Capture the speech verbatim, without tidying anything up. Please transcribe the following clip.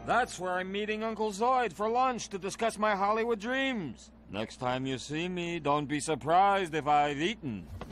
That's where I'm meeting Uncle Zoid for lunch to discuss my Hollywood dreams. Next time you see me, don't be surprised if I've eaten.